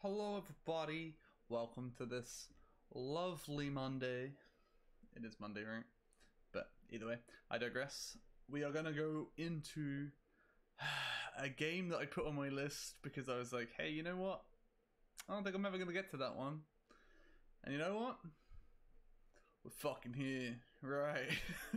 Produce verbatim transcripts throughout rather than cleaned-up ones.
Hello everybody, welcome to this lovely Monday. It is Monday, right? But either way, I digress. We are gonna go into a game that I put on my list because I was like, hey, you know what? I don't think I'm ever gonna get to that one. And you know what? We're fucking here, right?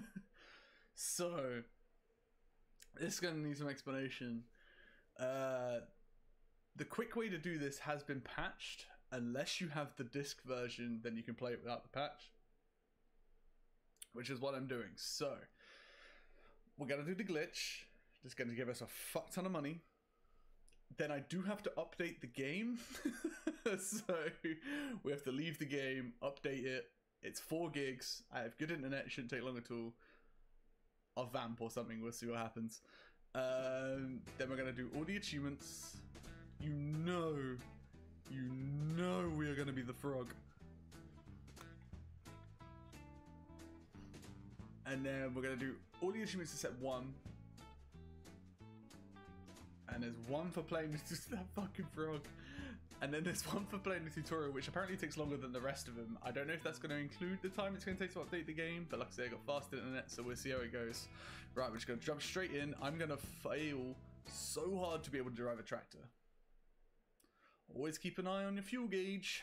So, this is gonna need some explanation. Uh... The quick way to do this has been patched. Unless you have the disc version, then you can play it without the patch. Which is what I'm doing. So, we're going to do the glitch. Just going to give us a fuck ton of money. Then I do have to update the game. So, we have to leave the game, update it. It's four gigs. I have good internet. It shouldn't take long at all. I'll vamp or something. We'll see what happens. Um, then we're going to do all the achievements. You know, you know we are going to be the frog. And then we're going to do all the achievements except one. And there's one for playing just that fucking frog. And then there's one for playing the tutorial, which apparently takes longer than the rest of them. I don't know if that's going to include the time it's going to take to update the game, but like I say, I got fast internet, so we'll see how it goes. Right, we're just going to jump straight in. I'm going to fail so hard to be able to drive a tractor. Always keep an eye on your fuel gauge.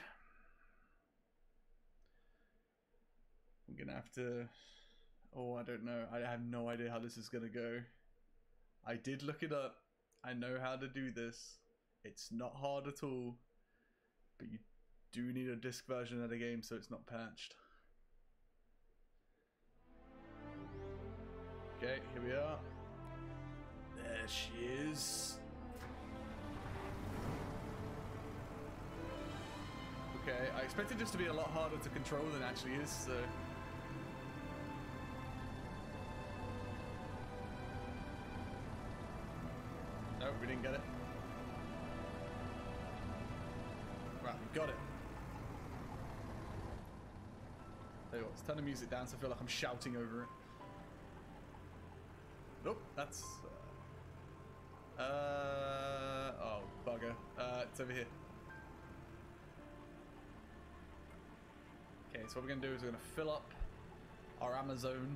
I'm gonna have to... Oh, I don't know. I have no idea how this is gonna go. I did look it up. I know how to do this. It's not hard at all. But you do need a disc version of the game so it's not patched. Okay, here we are. There she is. Okay, I expected this to be a lot harder to control than it actually is, so... Nope, we didn't get it. Right, we got it. There you go, let's turn the music down so I feel like I'm shouting over it. Nope, that's... Uh, uh oh, bugger. Uh, it's over here. Okay, so what we're going to do is we're going to fill up our Amazon.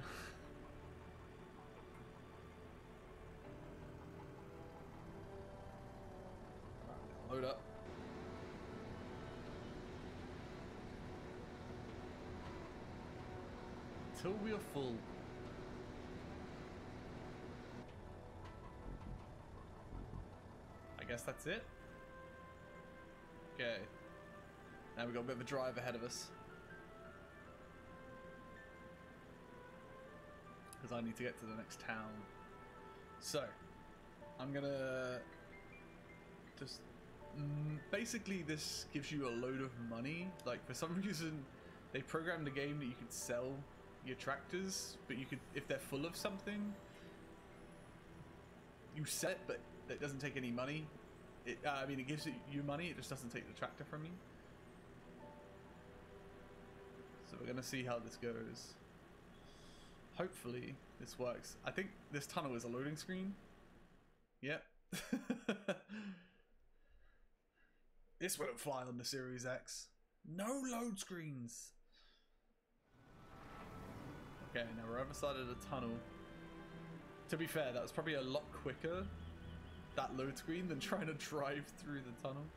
Right, load up. Until we are full. I guess that's it. Okay. Now we've got a bit of a drive ahead of us. Because I need to get to the next town. So, I'm gonna just... Mm, basically, this gives you a load of money. Like, for some reason, they programmed the game that you could sell your tractors, but you could, if they're full of something, you sell it, but it doesn't take any money. It, uh, I mean, it gives you money, it just doesn't take the tractor from you. So we're gonna see how this goes. Hopefully this works. I think this tunnel is a loading screen. Yep. This wouldn't fly on the Series X. No load screens. Okay, now we're other side of the tunnel. To be fair, that was probably a lot quicker, that load screen, than trying to drive through the tunnel.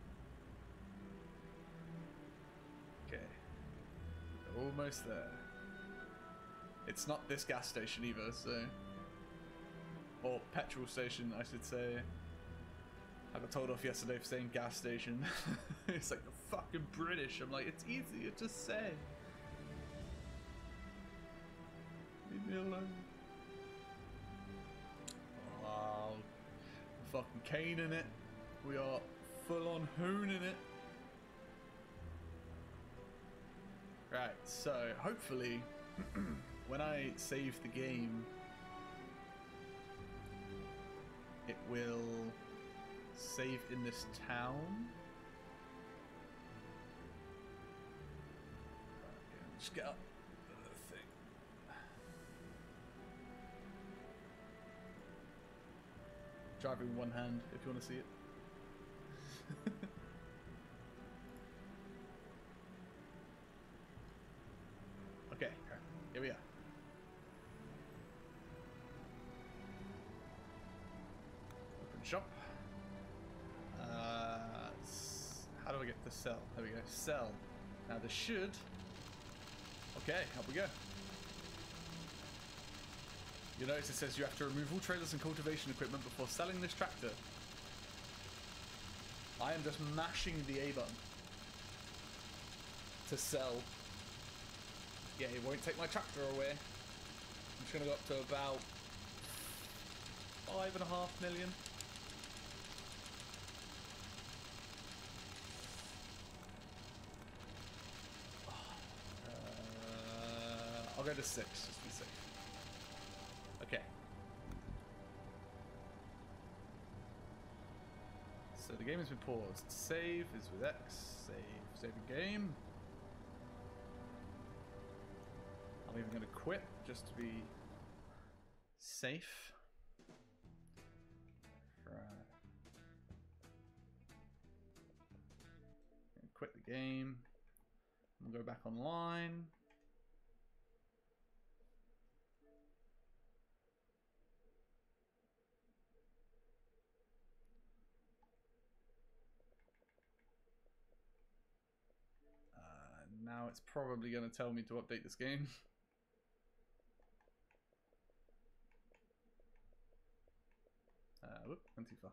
Okay. Almost there. It's not this gas station either, so... Or petrol station, I should say. I got told off yesterday for saying gas station. It's like the fucking British. I'm like, it's easier to say. Leave me alone. Oh, fucking caning it. We are full on hooning it. Right, so hopefully... when I save the game, it will save in this town. Okay, just get up the thing. Driving one hand, if you want to see it. Here we are. Open shop. Uh, how do I get to sell? There we go. Sell. Now this should... Okay, up we go. You notice it says you have to remove all trailers and cultivation equipment before selling this tractor. I am just mashing the A button to sell. Yeah, it won't take my tractor away. I'm just going to go up to about five and a half million. Uh, I'll go to six, just to be safe. Okay. So the game has been paused. Save is with X. Save. Save the game. I'm even going to quit just to be safe. Right. Quit the game. We'll go back online. Uh, now it's probably going to tell me to update this game. Uh, whoop, went too far.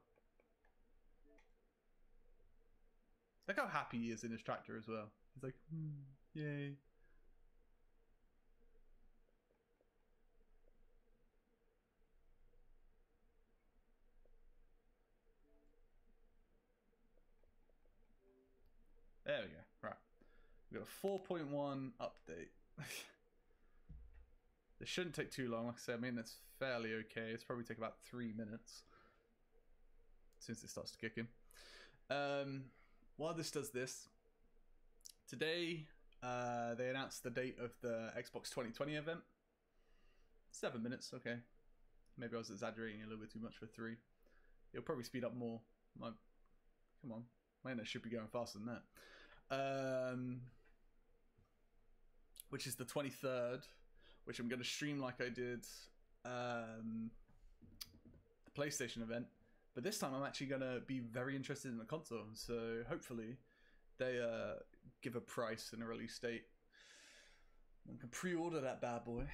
Look how happy he is in his tractor as well. He's like, hmm, yay. There we go. Right. We've got a four point one update. This shouldn't take too long. Like I said, I mean, it's fairly okay. It's probably take about three minutes since it starts to kick in. Um, while this does this, today uh, they announced the date of the Xbox twenty twenty event. Seven minutes, okay. Maybe I was exaggerating a little bit too much for three. It'll probably speed up more. My, come on, my internet should be going faster than that. Um, which is the twenty-third, which I'm going to stream like I did um, the PlayStation event. But this time I'm actually going to be very interested in the console. So hopefully they uh, give a price and a release date. I can pre-order that bad boy.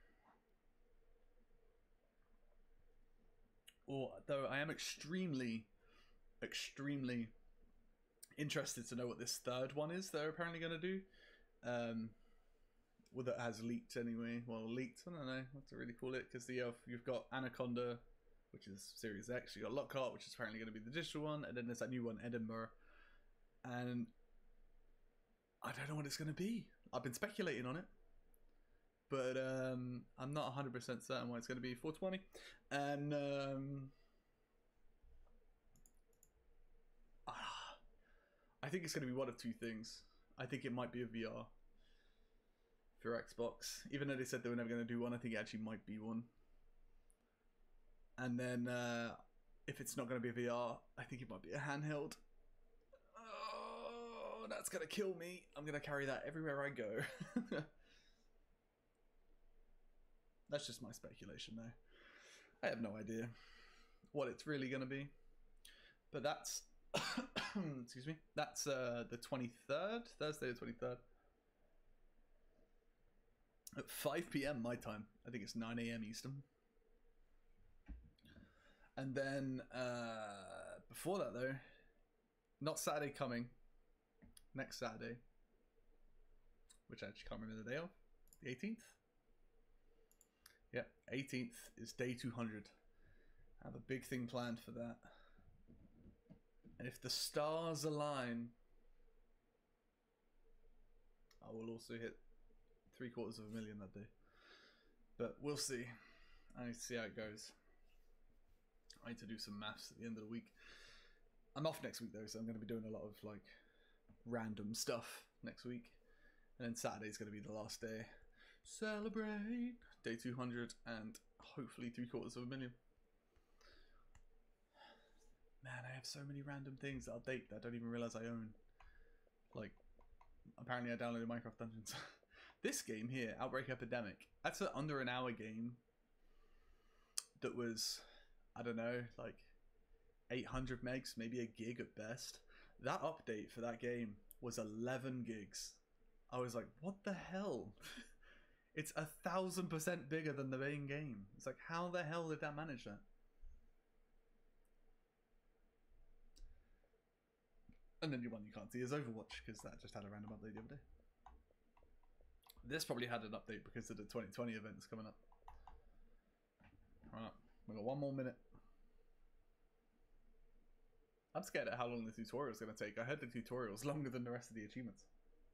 Or, though I am extremely, extremely interested to know what this third one is they're apparently going to do. Um, well, that has leaked anyway. Well, leaked, I don't know what to really call it. Because uh, you've got Anaconda, which is Series X. You've got Lockhart, which is apparently going to be the digital one. And then there's that new one, Edinburgh. And I don't know what it's going to be. I've been speculating on it. But um, I'm not one hundred percent certain what it's going to be. four twenty. And um, I think it's going to be one of two things. I think it might be a V R for Xbox. Even though they said they were never going to do one, I think it actually might be one. And then uh, if it's not going to be a V R, I think it might be a handheld. Oh, that's going to kill me. I'm going to carry that everywhere I go. That's just my speculation though. I have no idea what it's really going to be. But that's, excuse me, that's uh, the twenty-third, Thursday the twenty-third. At five p m my time. I think it's nine a m Eastern. And then uh, before that though, not Saturday coming, next Saturday, which I actually can't remember the day of, the eighteenth? Yeah, eighteenth is day two hundred. I have a big thing planned for that. And if the stars align, I will also hit three quarters of a million that day. But we'll see. I need to see how it goes. I need to do some maths at the end of the week. I'm off next week though, so I'm going to be doing a lot of like random stuff next week. And then Saturday's going to be the last day. Celebrate day two hundred and hopefully three quarters of a million. Man, I have so many random things that I'll date that I don't even realize I own. Like, apparently I downloaded Minecraft Dungeons. This game here, Outbreak Epidemic, that's an under an hour game that was, I don't know, like eight hundred megs, maybe a gig at best. That update for that game was eleven gigs. I was like, what the hell? It's a thousand percent bigger than the main game. It's like, how the hell did that manage that? And then the one you can't see is Overwatch, because that just had a random update the other day. This probably had an update because of the twenty twenty events coming up. Alright, we've got one more minute. I'm scared at how long the tutorial is going to take. I heard the tutorial is longer than the rest of the achievements.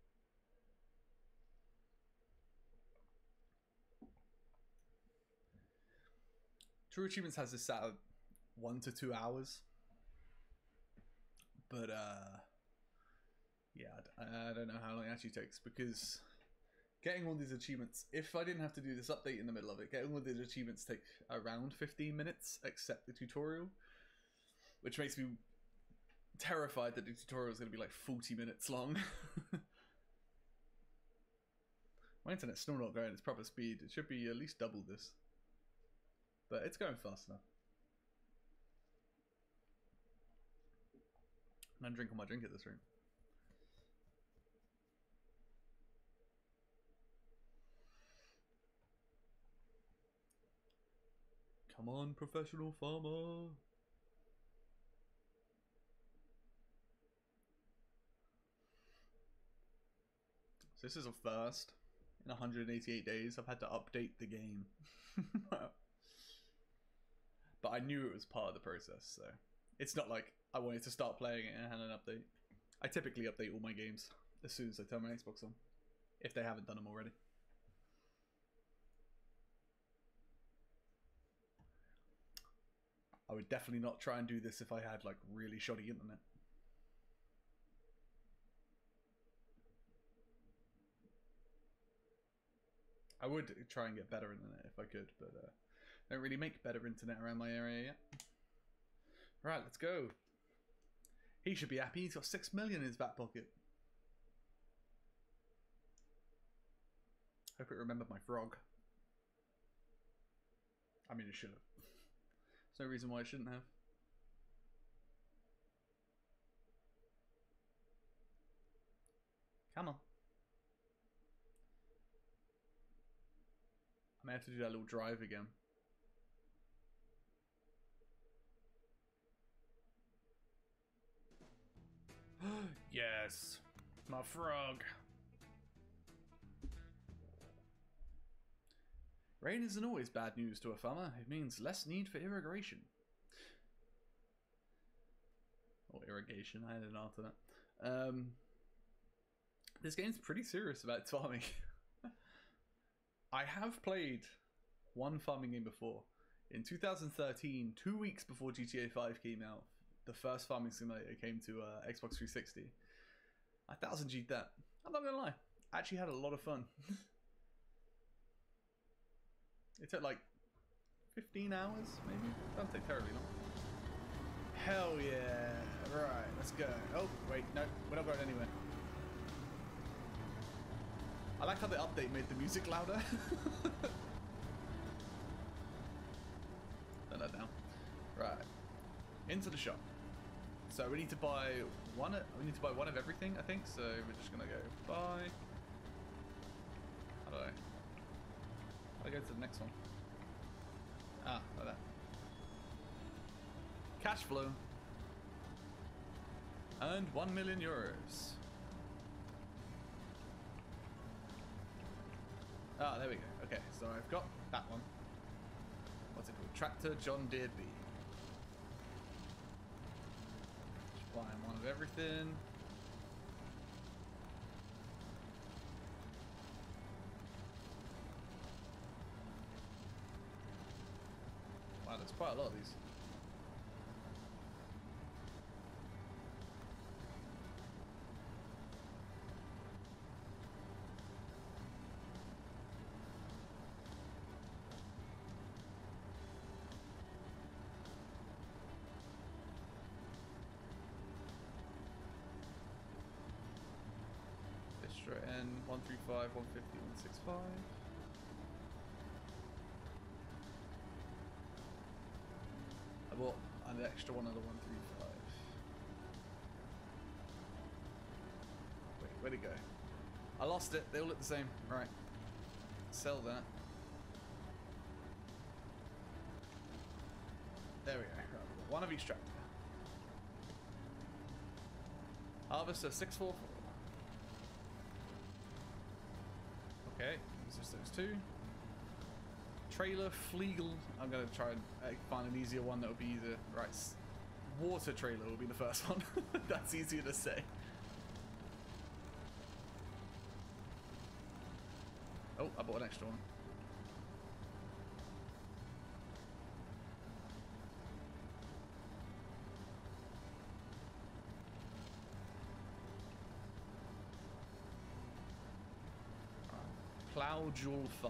True Achievements has this set of one to two hours. But, uh... yeah, I don't know how long it actually takes, because getting all these achievements, if I didn't have to do this update in the middle of it, getting all these achievements take around fifteen minutes, except the tutorial, which makes me terrified that the tutorial is going to be like forty minutes long. My internet's still not going its proper speed. It should be at least double this, but it's going fast enough. And I'm drinking my drink at this rate. Come on, professional farmer. So this is a first in one hundred eighty-eight days. I've had to update the game. But I knew it was part of the process, so it's not like I wanted to start playing it and had an update. I typically update all my games as soon as I turn my Xbox on, if they haven't done them already. I would definitely not try and do this if I had like really shoddy internet. I would try and get better internet if I could, but uh, don't really make better internet around my area yet. Right, let's go. He should be happy. He's got six million in his back pocket. Hope it remembered my frog. I mean, it should have. There's no reason why it shouldn't have. Come on. I may have to do that little drive again. Yes, my frog. Rain isn't always bad news to a farmer. It means less need for irrigation. Or irrigation, I added after that. Um, this game's pretty serious about its farming. I have played one farming game before. In two thousand thirteen, two weeks before G T A five came out, the first farming simulator came to uh, Xbox three sixty. I thousand G'd that. I'm not gonna lie, I actually had a lot of fun. It took like fifteen hours, maybe? Doesn't take terribly long. Hell yeah! Right, let's go. Oh, wait, no, we're not going anywhere. I like how the update made the music louder. Turn that down. Right, into the shop. So we need to buy one. Of, we need to buy one of everything, I think. So we're just gonna go buy. How do I? How do I go to the next one? Ah, like that. Cash flow. And one million euros. Ah, there we go. Okay, so I've got that one. What's it called? Tractor John Deere B. Just buying one of everything. Wow, there's quite a lot of these. extra N, one three five, one fifty, one sixty-five. I bought an extra one of the one three five. Wait, where'd it go? I lost it. They all look the same. Right. Sell that. There we go. Right, one of each tractor. Harvester six four four. Okay, it's just those two. Trailer Flegel. I'm gonna try and uh, find an easier one that would be easier. Right, water trailer will be the first one. That's easier to say. Oh, I bought an extra one. Plow Jewel five.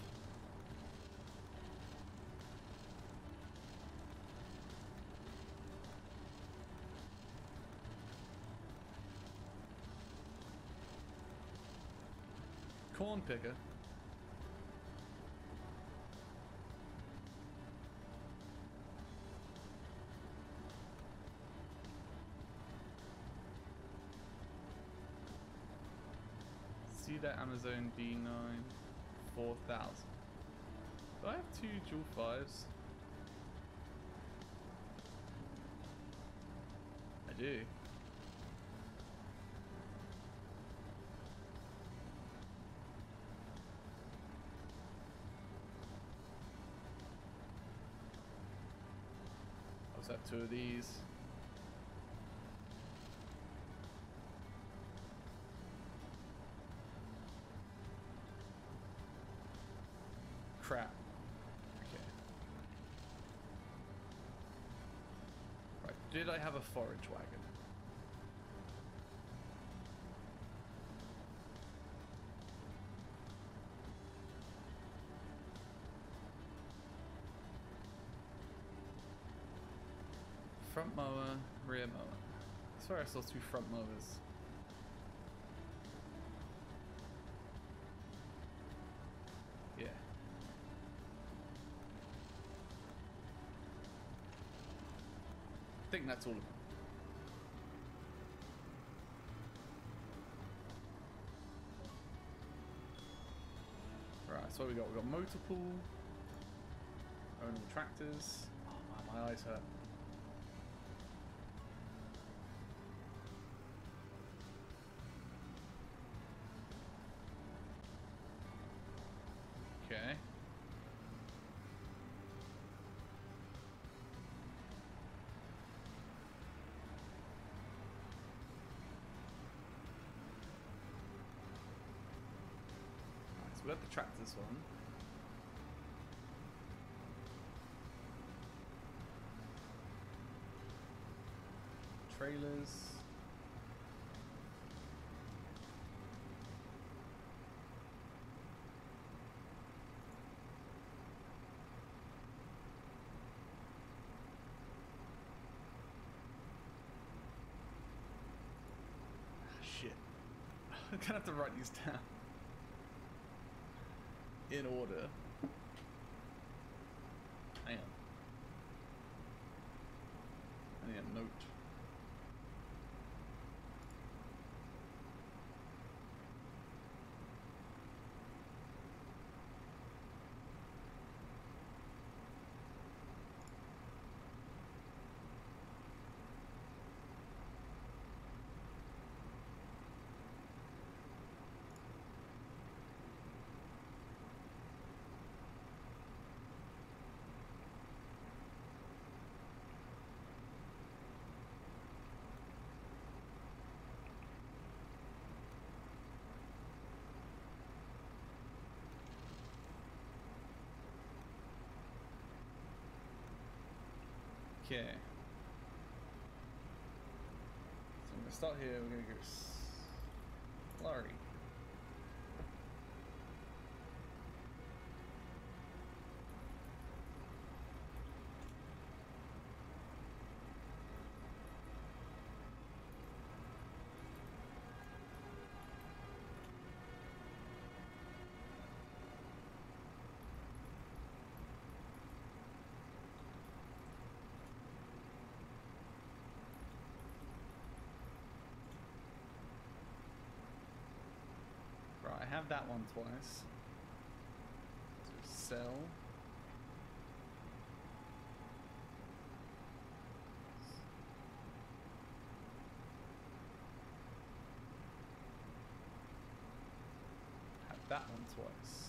Corn picker. See that Amazon B nine four thousand. Do I have two Jewel fives? I do. I also have two of these. Crap. Okay. Right, did I have a forage wagon? Front mower, rear mower. I swear I saw two front mowers. Yeah. I think that's all of them. Right, so what we got? We got motor pool, ownable tractors. Oh man, my eyes hurt. Okay. So we have the tractors one. Trailers. Ah, shit. I'm gonna have to write these down. In order. Hang on. I need a note. Okay. So I'm gonna start here. We're gonna go slurry. have that one twice. So sell. Have that one twice.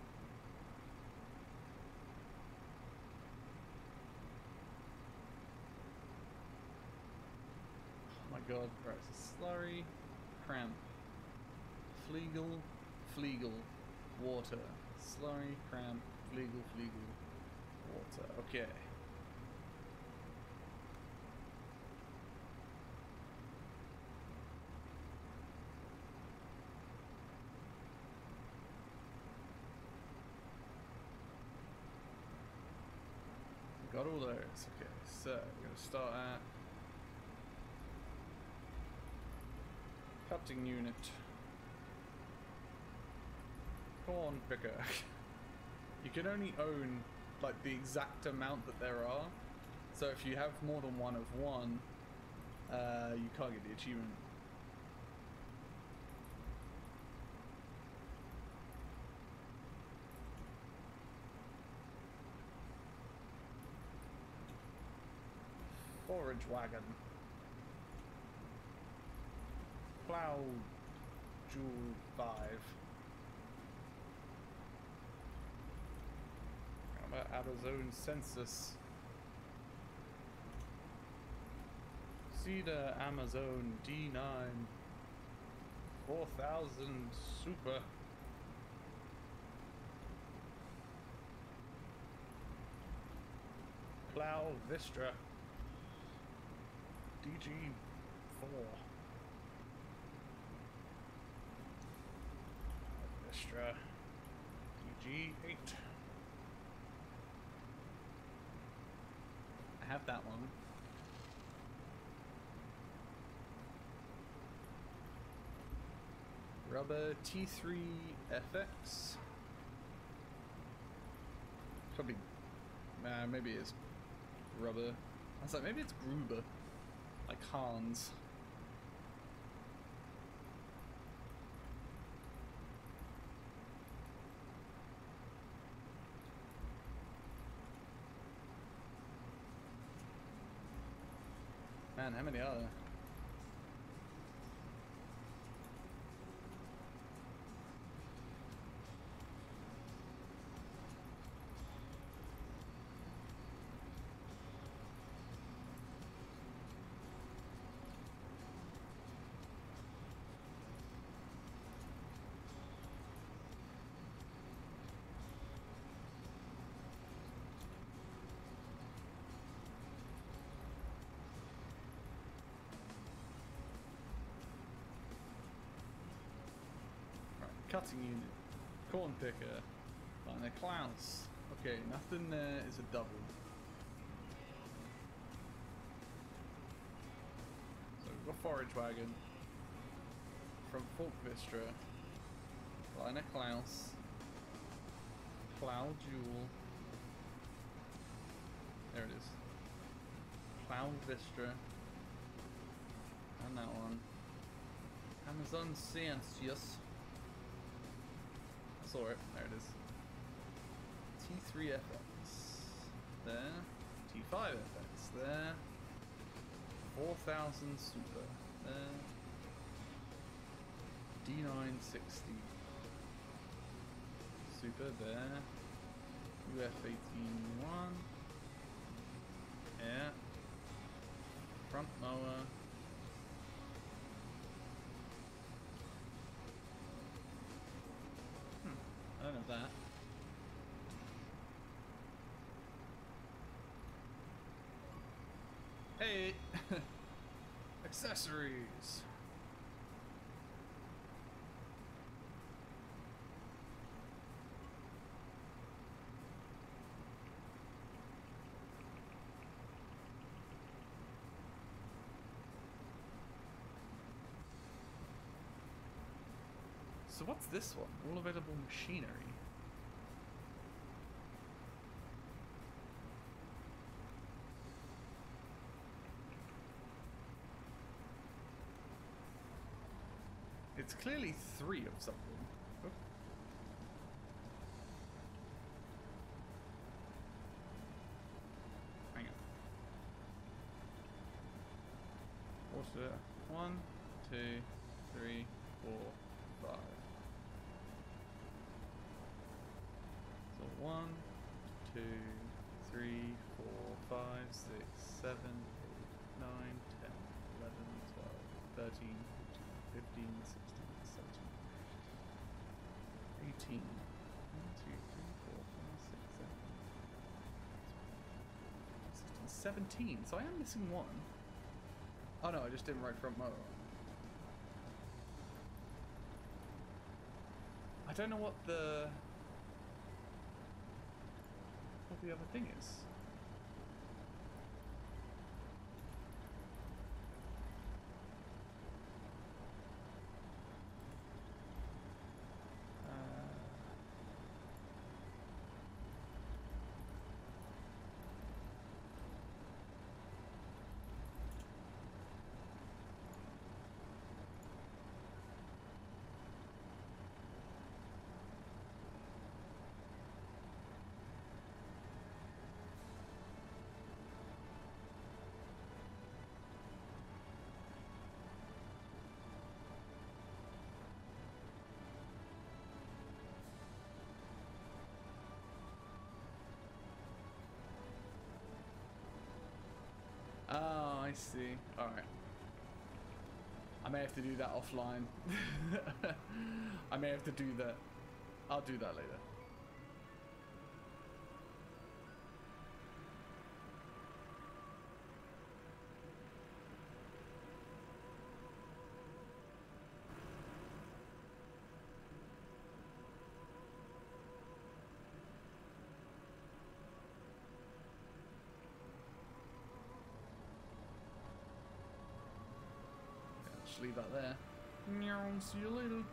Oh my god, right, so slurry, cramp, fleagle, fleagle, water, slurry, cramp, fleagle, fleagle, water, okay. Got all those, okay, so we're going to start at cutting unit. Corn picker. You can only own like the exact amount that there are. So if you have more than one of one, uh, you can't get the achievement. Forage wagon. Plow jewel five. How about Amazon census? Cedar Amazon D nine. Four thousand super. Plow Vistra. D G four. Vistra. D G eight. I have that one. Rubber T three F X. Probably, uh, maybe it's rubber. I was like, maybe it's Gruber. Like Hans. Man, how many are there? Cutting unit, corn picker, and a Klaus. Okay, nothing there is a double. So we've got forage wagon from Fort Vistra, Liner Klaus, Plow Jewel. There it is. Plow Vistra, and that one. Amazon Census. Saw it. There it is. T three F X. There. T five F X. There. four thousand super. There. D nine sixty. Super. There. U F eighteen one. Yeah. Front mower. I don't have that. Hey! Accessories! So what's this one? All available machinery. It's clearly three of something. Oh. So one, two, three, four, five. So one, two, three, four, five, six, seven, eight, nine, ten, eleven, twelve, thirteen, fourteen, fifteen, sixteen, seventeen, eighteen. one, two, three, four, five, six, seven, sixteen, seventeen. So I am missing one. Oh no, I just didn't right front motor. I don't know what the what the other thing is. Oh, I see. Alright. I may have to do that offline. I may have to do that. I'll do that later. Just leave that there. See you later.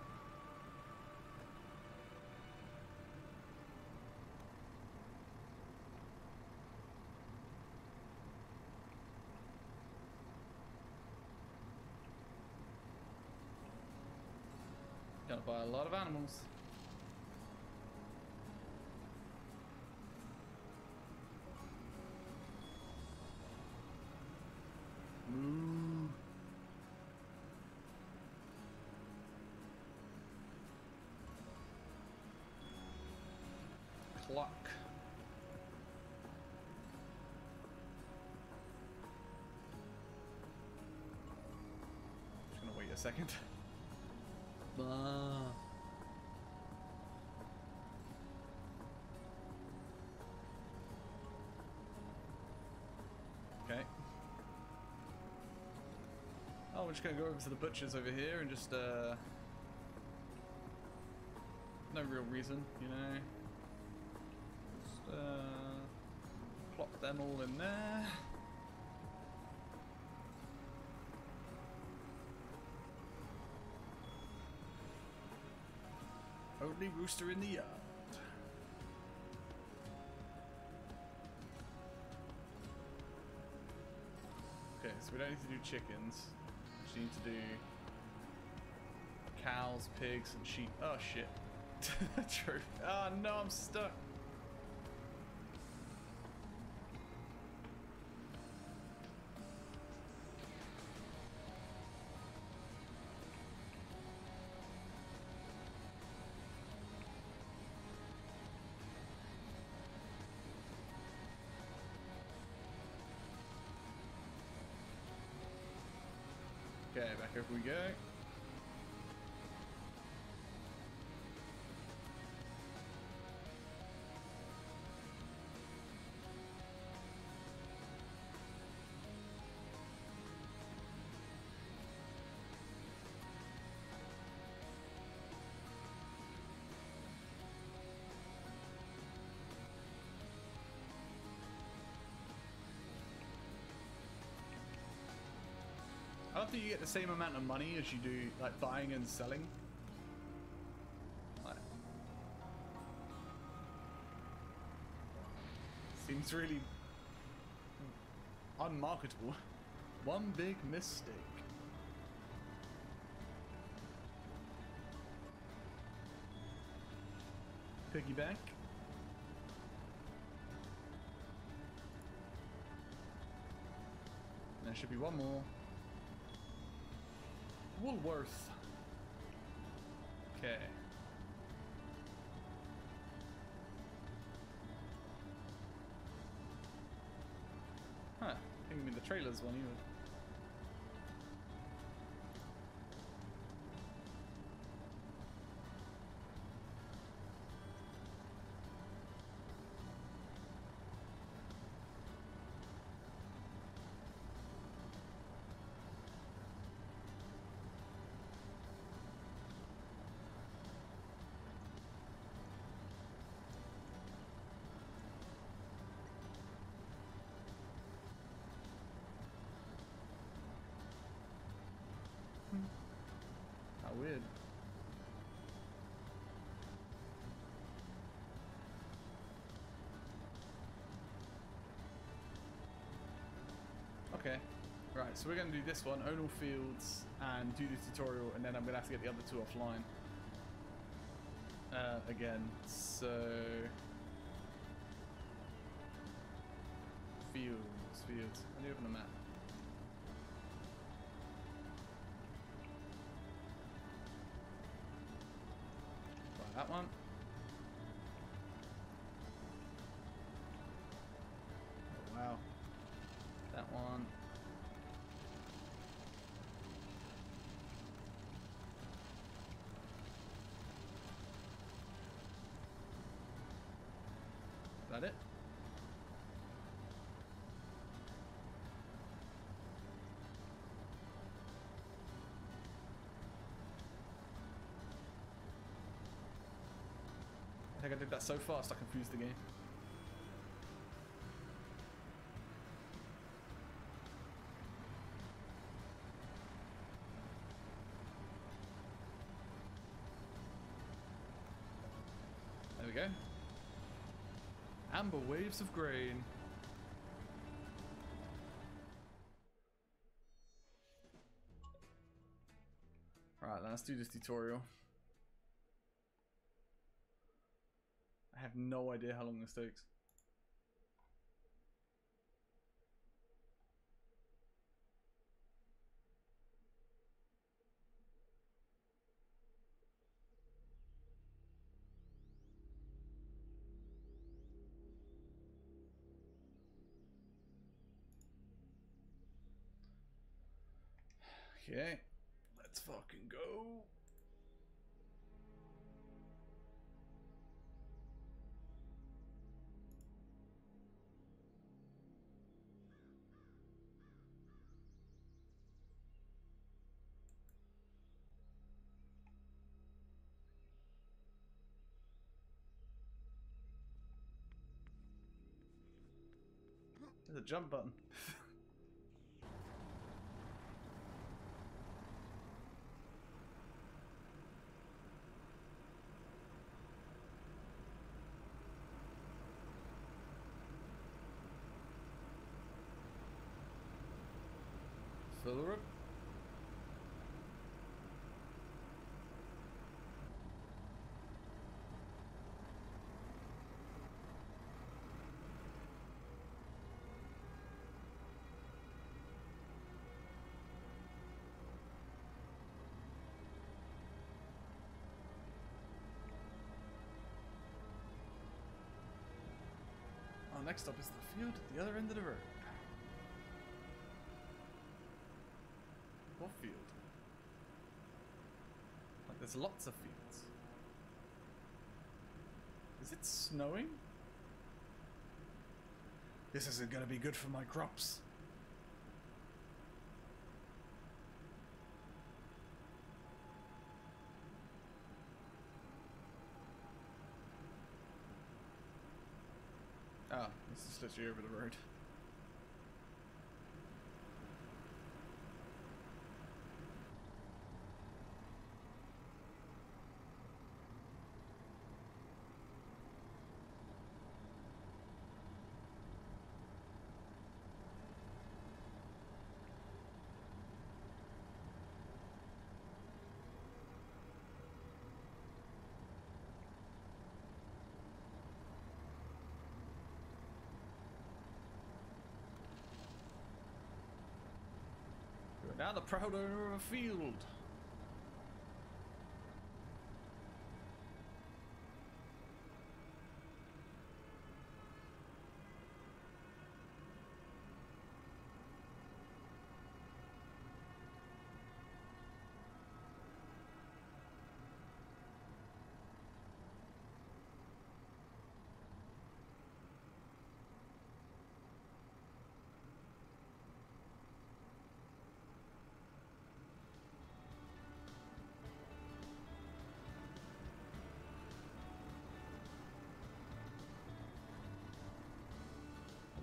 Gonna buy a lot of animals. Moo. Clock. Just gonna wait a second. Ah. Okay. Oh, we're just gonna go over to the butchers over here and just, uh... no real reason, you know. Just, uh... plop them all in there. Only rooster in the yard. Okay, so we don't need to do chickens. We just need to do cows, pigs, and sheep. Oh shit. True. Oh no, I'm stuck. Okay, back up we go. I don't think you get the same amount of money as you do like buying and selling. Like, seems really unmarketable. One big mistake. Piggyback. There should be one more. Woolworth. Okay. Huh. I think I mean the trailers one even. How weird. Okay. Right, so we're going to do this one, own all fields, and do the tutorial, and then I'm going to have to get the other two offline. Uh, again, so... Fields, fields. How do you open the map? Right, that one. Oh, wow. That one. Is that it? I think I did that so fast I confused the game. There we go. Amber waves of grain. Alright, let's do this tutorial. I have no idea how long this takes. Okay, let's fucking go. There's a jump button. Fill her up. Oh, next up is the field at the other end of the road. What field? Like, there's lots of fields. Is it snowing? This isn't gonna be good for my crops. Ah, this is literally over the road. You're now the proud owner of a field.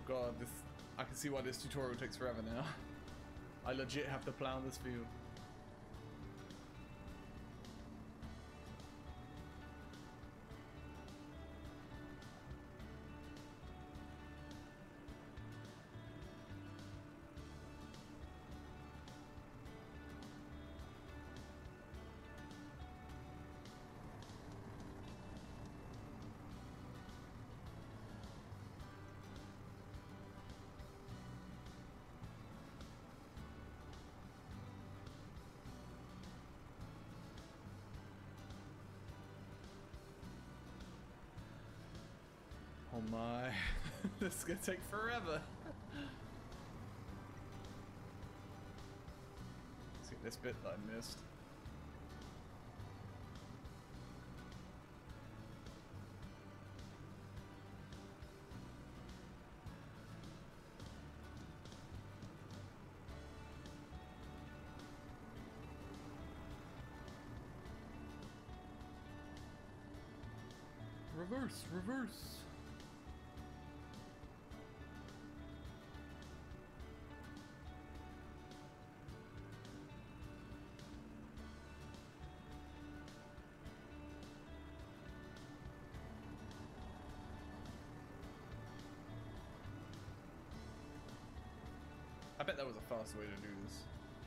god, this... I can see why this tutorial takes forever now. I legit have to plow this field. Oh my, this is gonna take forever. Let's get this bit that I missed. Reverse, reverse. I bet that was a faster way to do this.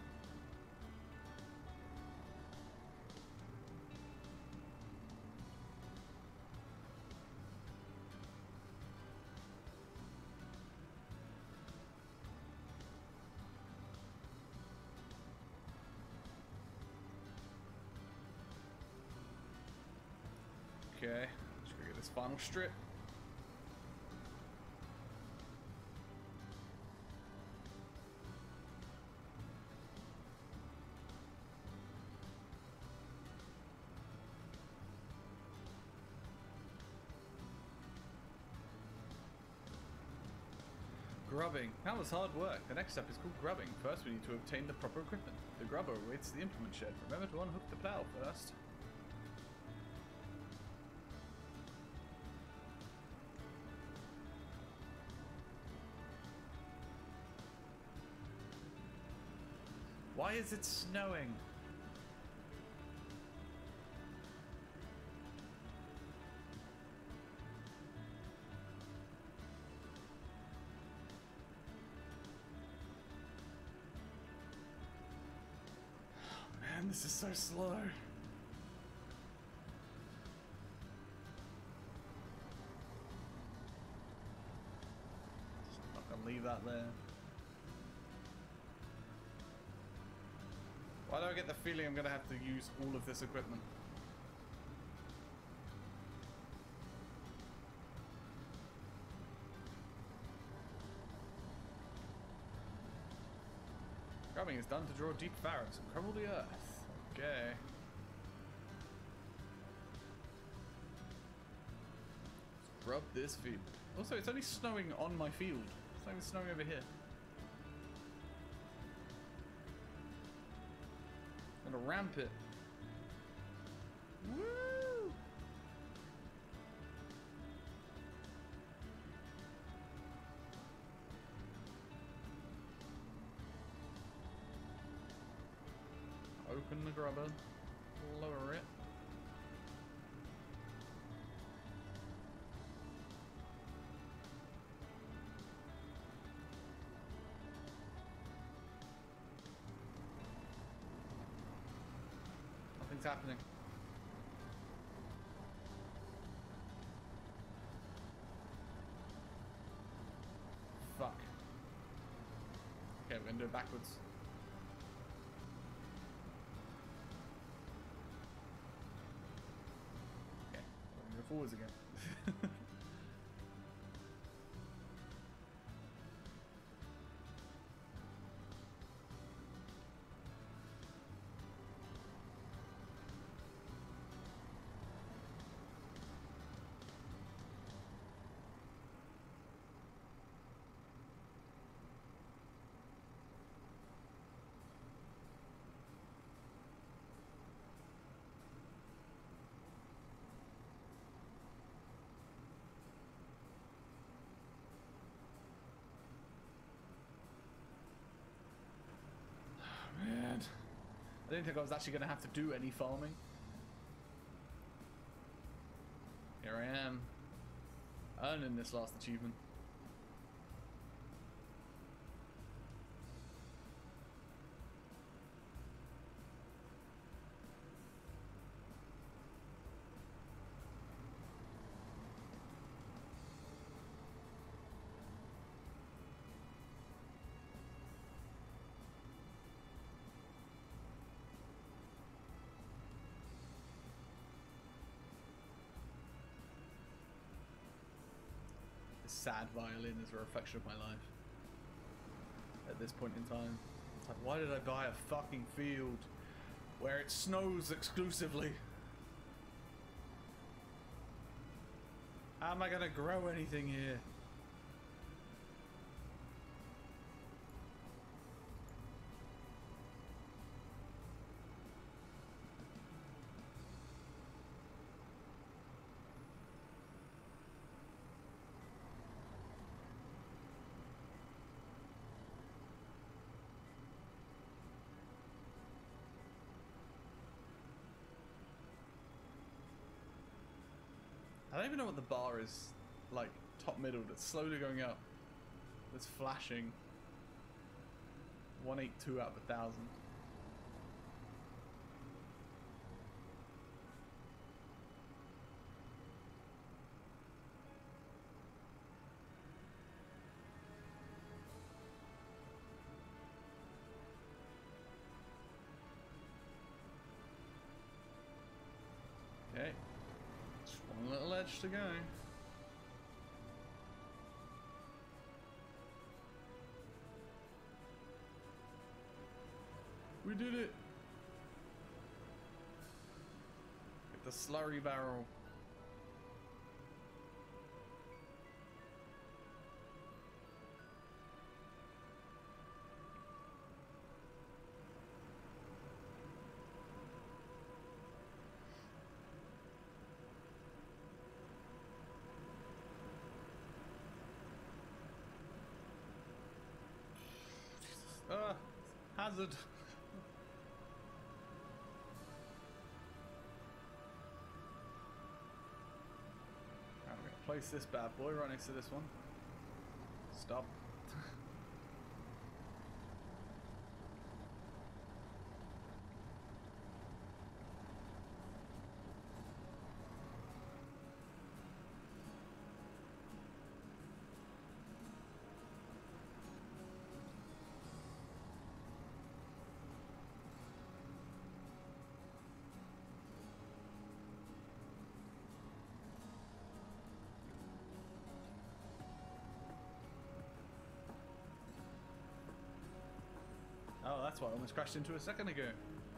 Okay, let's go get this final strip. Grubbing. That was hard work. The next step is called grubbing. First we need to obtain the proper equipment. The grubber awaits the implement shed. Remember to unhook the plow first. Why is it snowing? Man, this is so slow. Just not gonna leave that there. Why do I get the feeling I'm gonna have to use all of this equipment? Grubbing is done to draw deep furrows and crumble the earth. Okay. Let's grub this field. Also, it's only snowing on my field. It's not even snowing over here. I'm gonna ramp it. Woo! Open the grubber, lower it. Nothing's happening. Fuck. Okay, we're gonna do it backwards. Okay, we're gonna go forwards again. I didn't think I was actually going to have to do any farming. Here I am, earning this last achievement. Sad violin is a reflection of my life at this point in time. It's like, why did I buy a fucking field where it snows exclusively? How am I gonna grow anything here? I don't even know what the bar is, like, top middle, that's slowly going up. That's flashing. one eighty-two out of a thousand. Okay. Just one little edge to go. We did it! Get the slurry barrel. Ah, hazard. I'm gonna place this bad boy right next to this one. Stop. Oh, that's what I almost crashed into a second ago.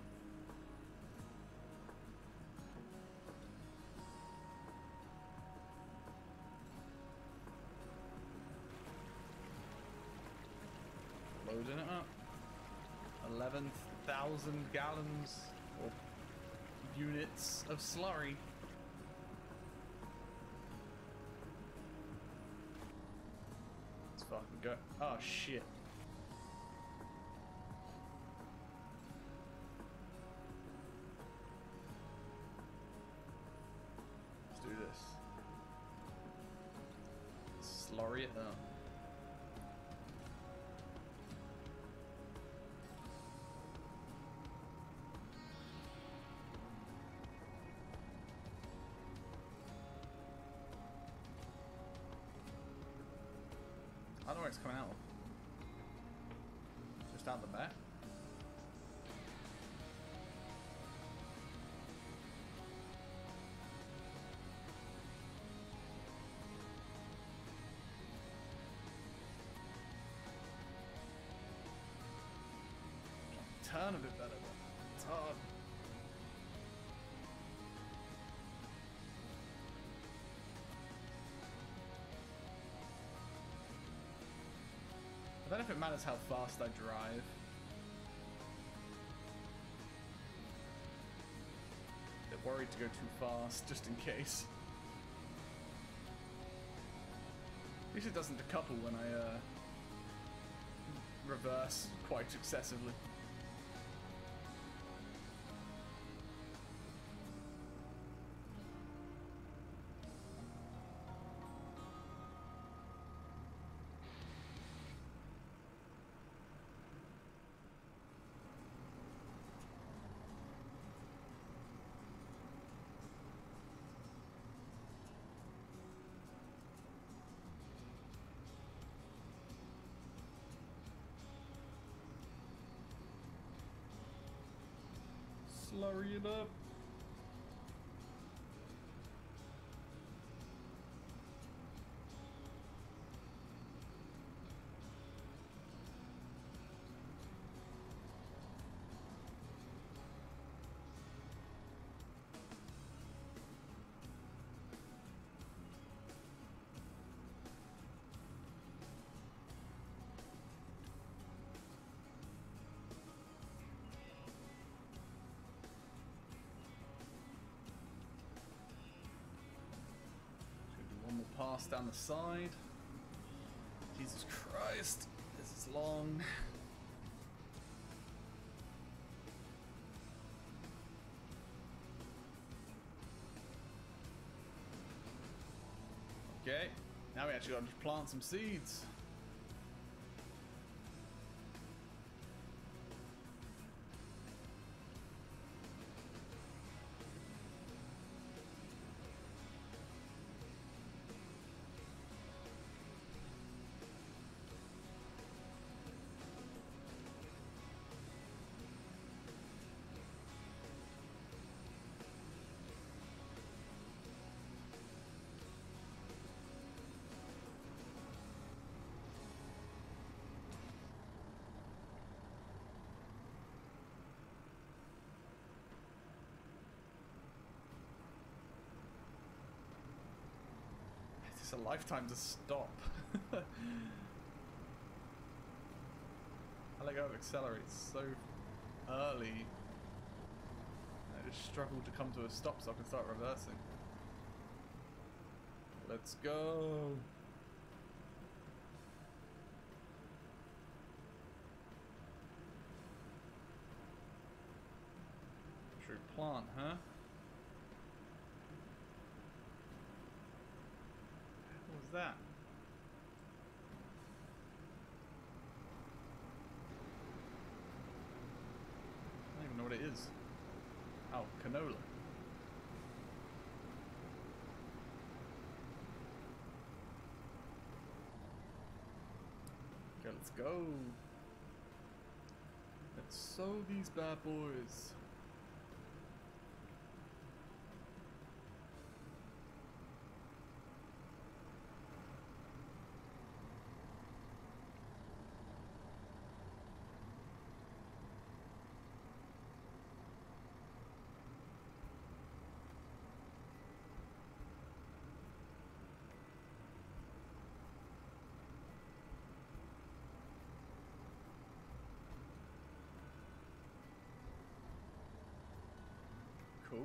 Loading it up. eleven thousand gallons or units of slurry. Let's fucking go. Oh shit. Do this. Slurry it up. I don't know where it's coming out of. Just out the back. Turn a bit better, but it's hard. I don't know if it matters how fast I drive. A bit worried to go too fast, just in case. At least it doesn't decouple when I uh, reverse quite excessively. Slurry it up. Pass down the side. Jesus Christ, this is long. Okay, now we actually got to plant some seeds. It's a lifetime to stop. I let go of accelerate so early. I just struggle to come to a stop so I can start reversing. Let's go. True plant, huh? What was that? I don't even know what it is. Oh, canola. Okay, let's go. Let's sow these bad boys. Cool.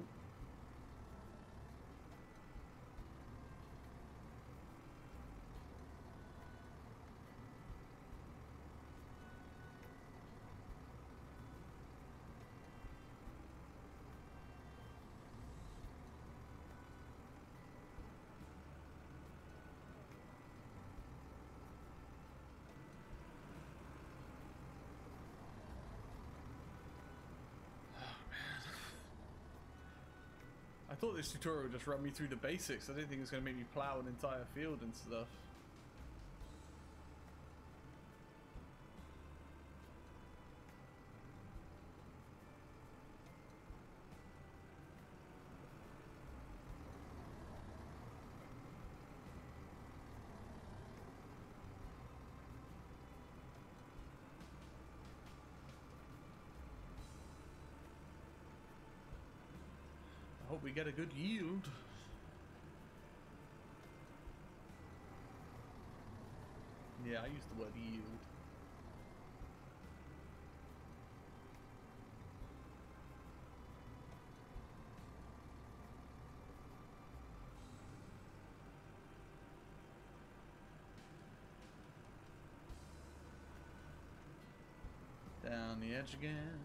I thought this tutorial would just run me through the basics. I didn't think it was going to make me plow an entire field and stuff. I hope we get a good yield. Yeah, I used the word yield. Down the edge again.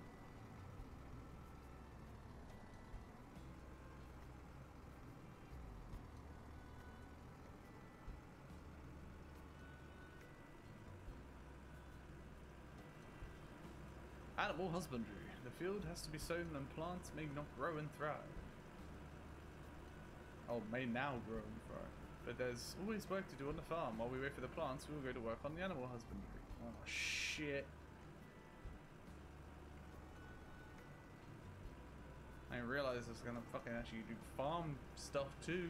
Animal husbandry. The field has to be sown and plants may not grow and thrive. Oh, may now grow and thrive. But there's always work to do on the farm. While we wait for the plants, we will go to work on the animal husbandry. Oh, shit. I didn't realize I was gonna fucking actually do farm stuff too.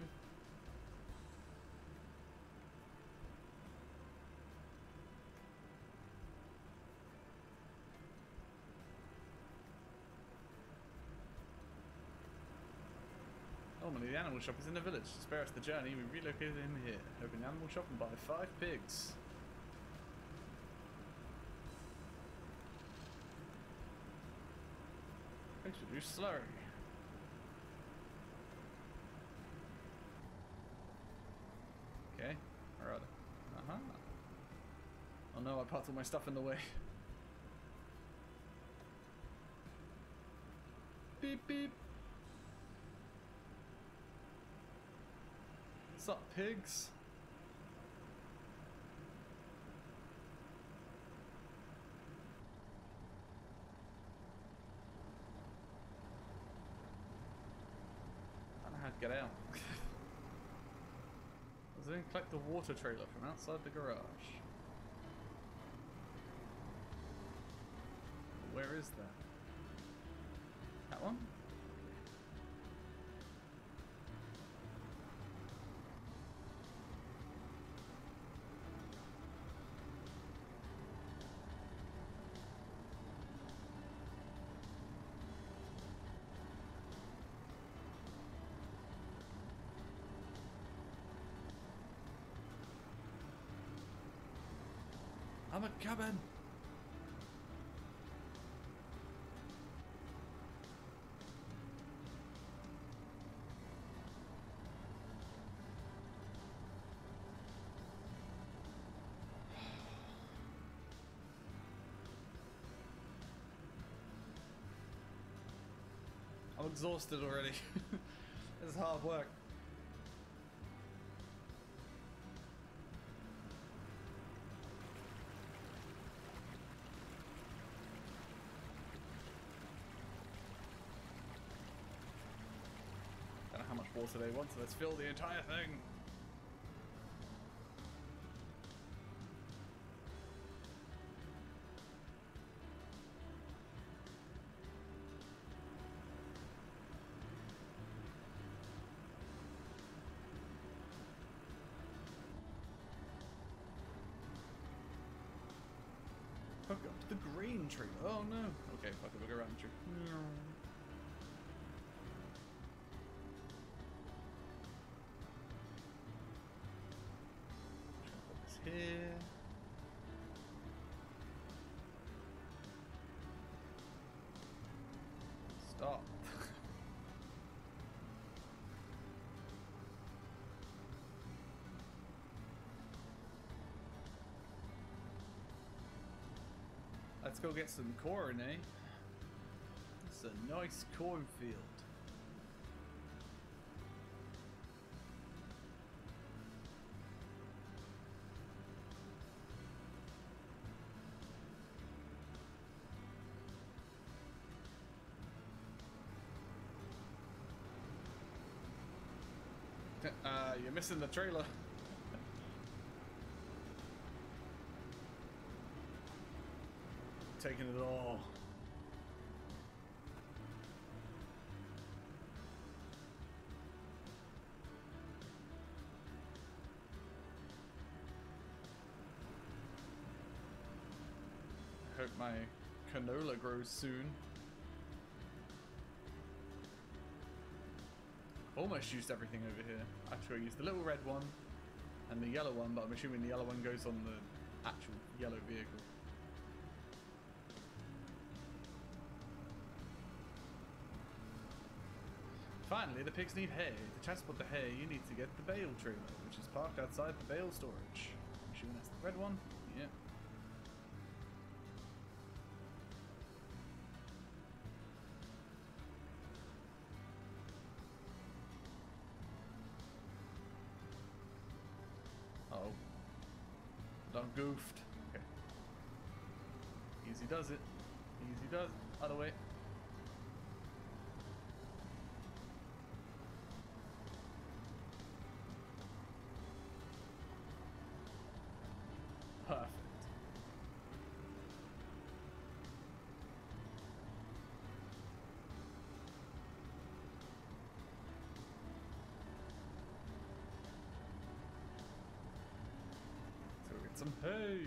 Normally the animal shop is in the village. To spare us the journey, we relocated him here. Open the animal shop and buy five pigs. Pigs produce slurry. Okay, where are they? Uh-huh. Oh no, I parked all my stuff in the way. Beep beep. What's up, pigs? I don't know how to get out. I was going to collect the water trailer from outside the garage. Where is that? That one? I'm a cabin. I'm exhausted already. This is hard work. Don't know how much water they want, so let's fill the entire thing. Hook up to the green tree. Oh no. Okay, fuck it, we'll go around the tree. Put this here. Stop. Let's go get some corn, eh? It's a nice cornfield. Uh, you're missing the trailer. Taking it all. I hope my canola grows soon. Almost used everything over here. Actually, I used the little red one and the yellow one, but I'm assuming the yellow one goes on the actual yellow vehicle. Finally, the pigs need hay. To transport the hay, you need to get the bale trailer, which is parked outside the bale storage. I'm assuming that's the red one. Yeah. Uh-oh. Done goofed. Okay. Easy does it. Easy does it. Other way. Perfect. some hay.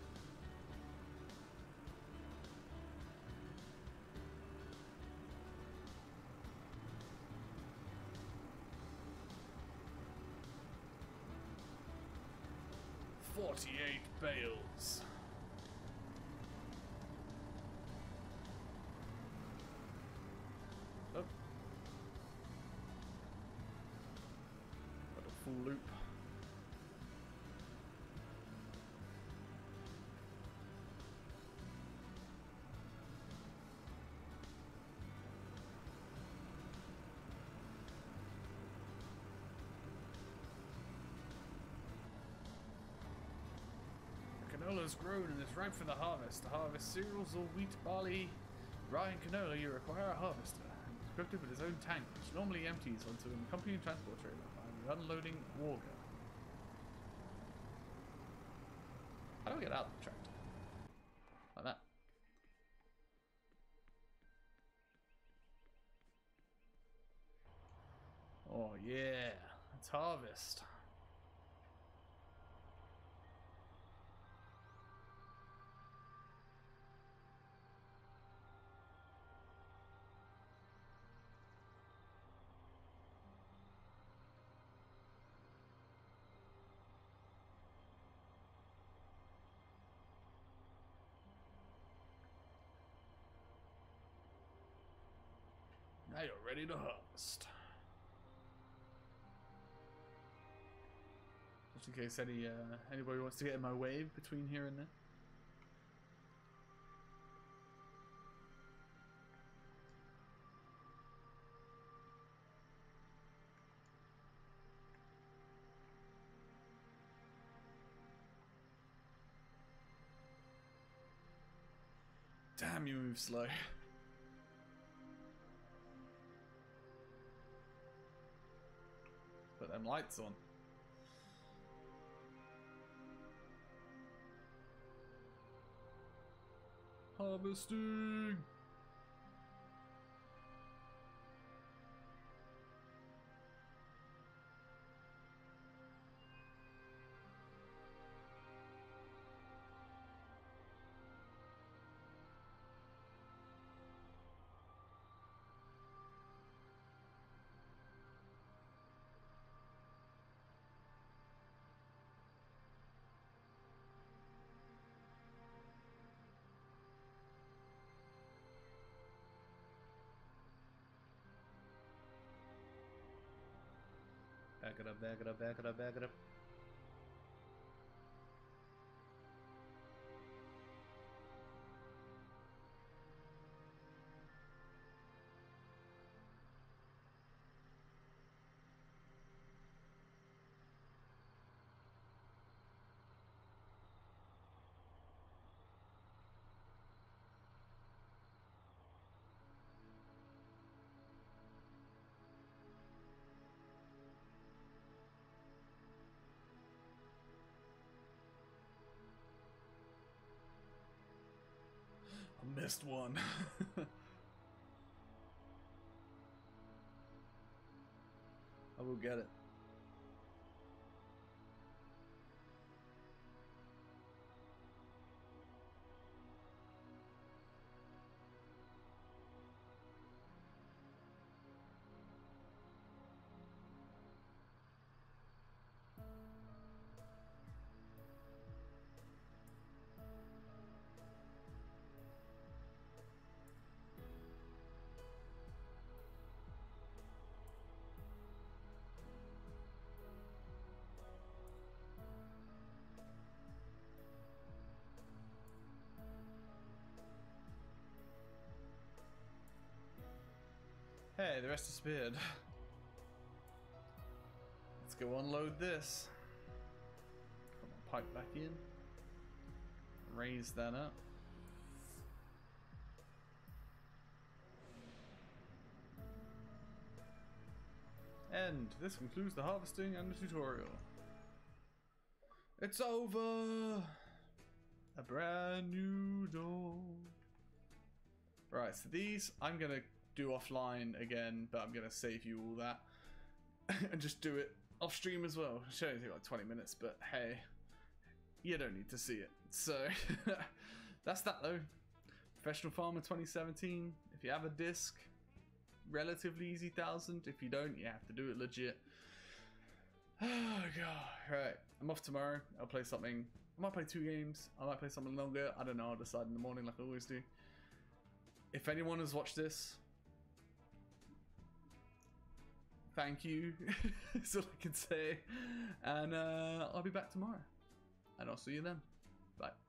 Forty-eight bales. Oh. Got a full loop. Canola is grown and is ripe for the harvest. To harvest cereals or wheat, barley, rye and canola, you require a harvester, equipped with his own tank, which normally empties onto an accompanying transport trailer by unloading water. How do we get out of the tractor? Like that. Oh yeah, let's harvest. Now you're ready to harvest. Just in case any uh, anybody wants to get in my way between here and there. Damn, you move slow. Put them lights on. Harvesting! Back it up, back it up, back it up, back it up. I missed one. I will get it. Hey, the rest disappeared. Let's go unload this. Put my pipe back in. Raise that up. And this concludes the harvesting and the tutorial. It's over! A brand new dawn. Right, so these I'm gonna do offline again, but I'm gonna save you all that and just do it off stream as well. It should only take like twenty minutes, but hey, you don't need to see it. So that's that though. Professional Farmer twenty seventeen. If you have a disc, relatively easy thousand. If you don't, you have to do it legit. Oh god. Right, I'm off tomorrow. I'll play something. I might play two games. I might play something longer. I don't know. I'll decide in the morning like I always do. If anyone has watched this, thank you. That's all I can say. And uh, I'll be back tomorrow. And I'll see you then. Bye.